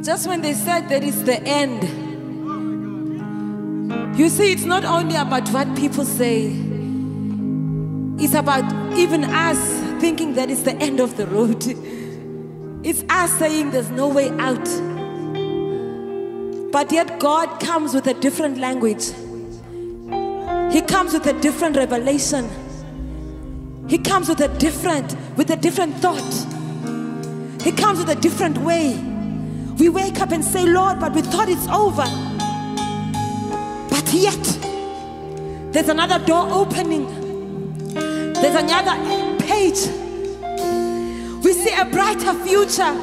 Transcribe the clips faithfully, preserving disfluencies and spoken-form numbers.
Just when they said that it's the end, you see, it's not only about what people say, it's about even us thinking that it's the end of the road. It's us saying there's no way out. But yet God comes with a different language. He comes with a different revelation. He comes with a different, with a different thought. He comes with a different way. We wake up and say, Lord, but we thought it's over. But yet, there's another door opening. There's another page. We see a brighter future.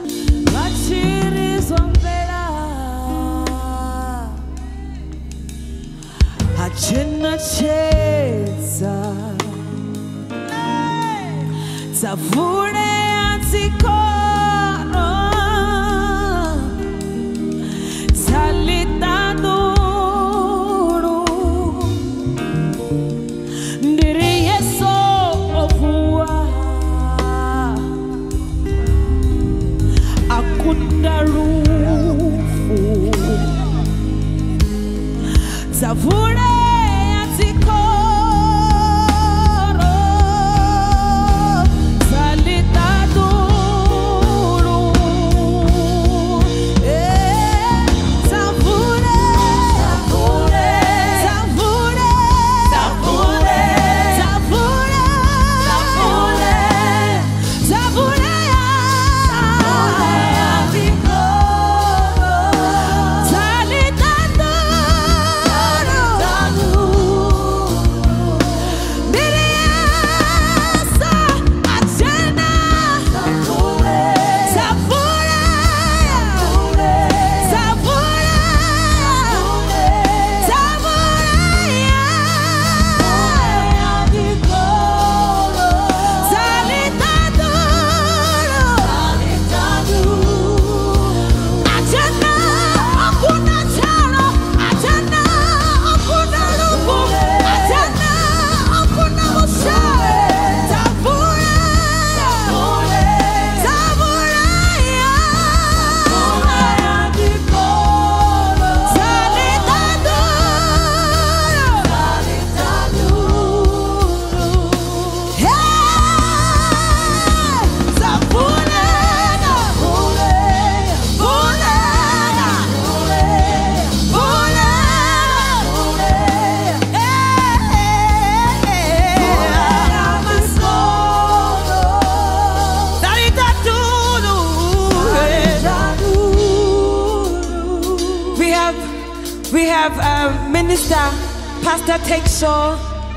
We have um, Minister Pastor Takeshaw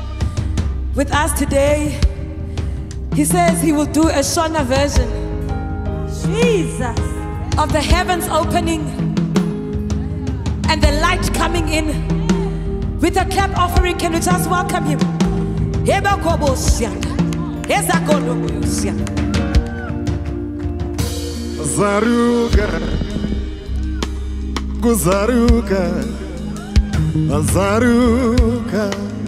with us today. He says he will do a Shona version, Jesus, of the heavens opening and the light coming in. With a clap offering, can we just welcome him? Zaruka, Guzaruka, Zaruka,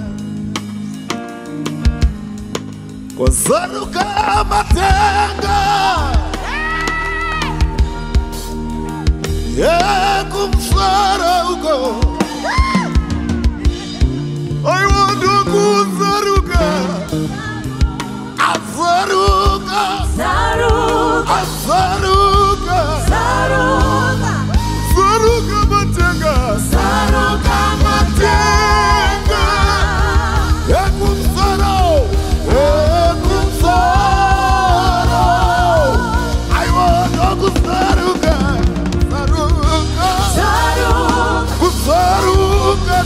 Guzaruka Matenga, yeah, Kumsaruko. I want to Guzaruka, Azaruka, Zaruka, Azaruka, Zaruka. Zaruka Matenga, Zaruka Matenga, Ekumsaro, Ekumsaro. I want to Zaruka, Zaruka, Zaruka, Zaruka,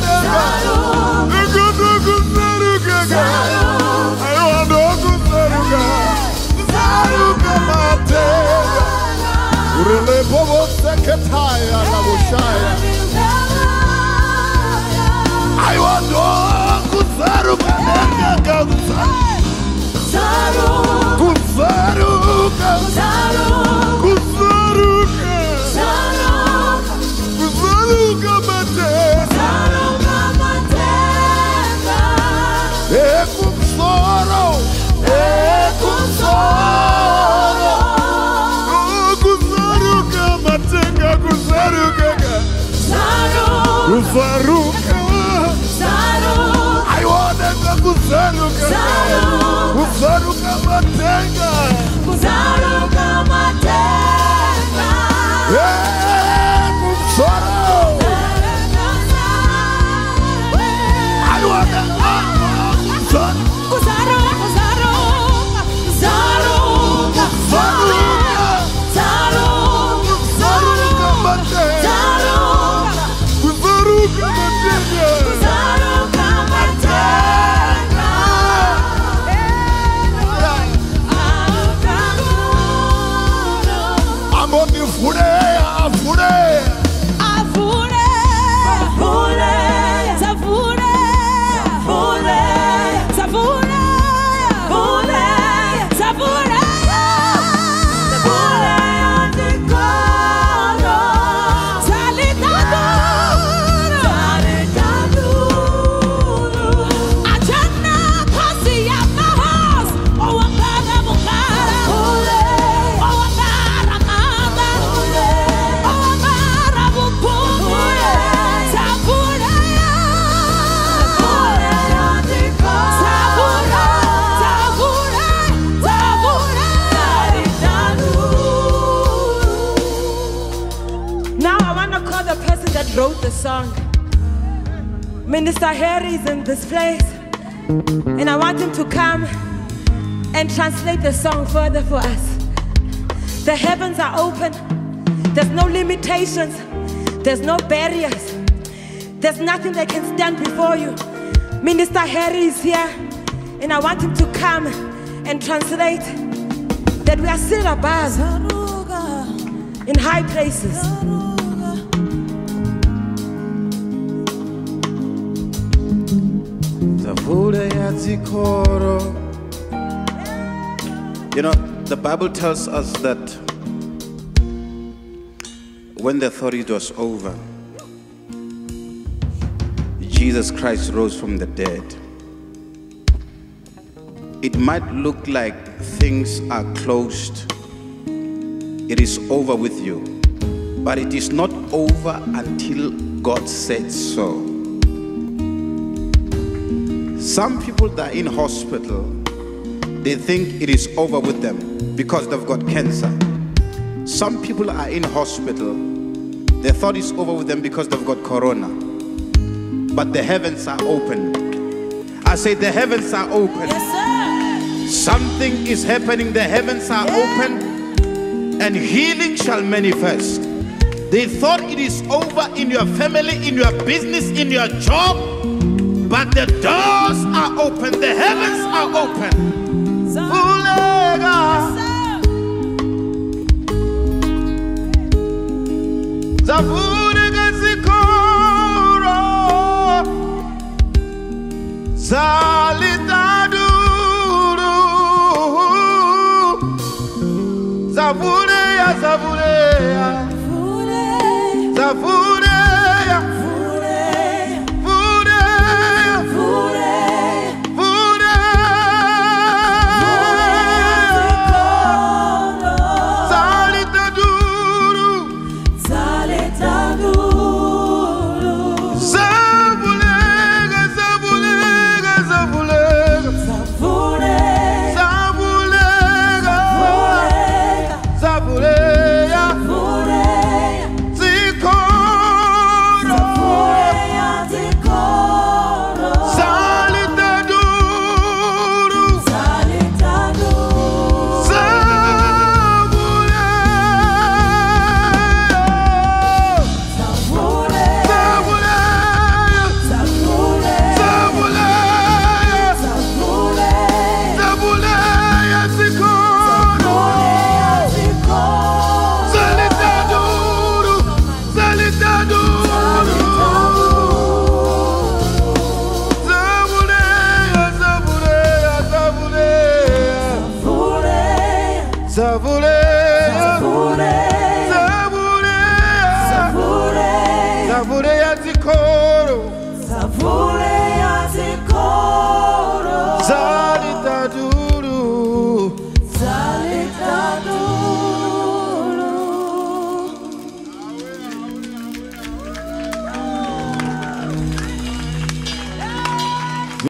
Zaruka, Zaruka. I want to Zaruka, Zaruka Matenga. Urele bobo seketaya na bushaya. I want to kuzaruka nanga kuzaruka. Kuzaruka. Kuzaruka. Kuzaruka matenda. Ekumsoro. Ekumsoro. Matenga matenga. Kuzaruka matenga. Eh, kumsoro. I want to kumsoro. Kuzaruka, kuzaruka, kuzaruka, Zaruka. zaruka, Zaruka matenga. zaruka, Zaruka matenga. zaruka matenga. Amboni fure, afure. Avure, avure, zavure, avure, zavure, avure, zavure, zavure, antikoro, zalitaduru, zalitaduru. Ajana pasi ya mahos, owangara mukara, owangara mama, owangara bupumu, zavure, zavure, antikoro, zavure, zavure, zavure, zalitaduru. Now I want to call the person that wrote the song. Minister Harry is in this place, and I want him to come and translate the song further for us. The heavens are open. There's no limitations. There's no barriers. There's nothing that can stand before you. Minister Harry is here, and I want him to come and translate that we are still above in high places. You know, the Bible tells us that when the authority was over, Jesus Christ rose from the dead. It might look like things are closed, it is over with you, but it is not over until God said so. Some people that are in hospital, they think it is over with them because they've got cancer. Some people are in hospital, they thought it's over with them because they've got corona. But the heavens are open. I say the heavens are open. Yes, sir. Something is happening, the heavens are open, and healing shall manifest. They thought it is over in your family, in your business, in your job, but the doors are open, the heavens are open. Ulega. Zavurega zikoro, zalitaduru, zavureya, zavureya, zavureya, vureya, Zavule.